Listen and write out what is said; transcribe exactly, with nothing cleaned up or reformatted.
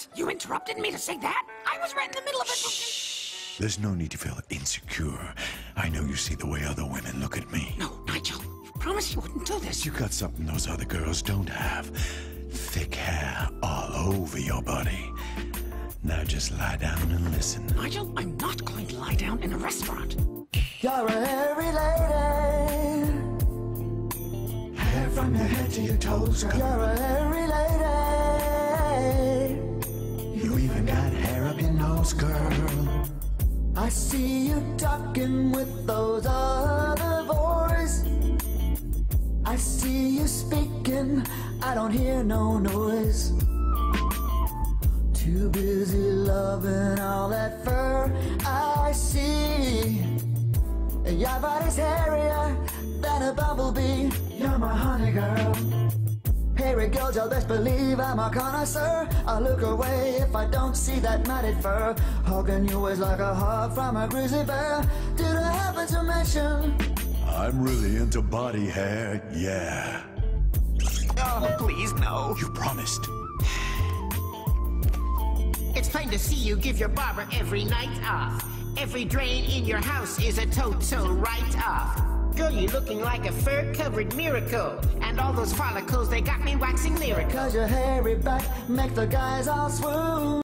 What? You interrupted me to say that? I was right in the middle of it. Shh. There's no need to feel insecure. I know you see the way other women look at me. No, Nigel. You promised you wouldn't do this. You got something those other girls don't have. Thick hair all over your body. Now just lie down and listen. Nigel, I'm not going to lie down in a restaurant. You're a hairy lady. Hair from your head to your toes. You're a hairy lady. You even got hair up your nose, girl. I see you talking with those other boys. I see you speaking, I don't hear no noise. Too busy loving all that fur I see. Your body's hairier than a bumblebee. You're my honey girl. Hairy girls, you'll best believe I'm a connoisseur. I'll look away if I don't see that matted fur. Hugging you is like a hug from a grizzly bear. Did I happen to mention I'm really into body hair, yeah. Oh, please, no. You promised. It's plain to see you give your barber every night off. Every drain in your house is a total write-off. Girl, you're looking like a fur-covered miracle. And all those follicles, they got me waxing lyrical. Cause your hairy back make the guys all swoon.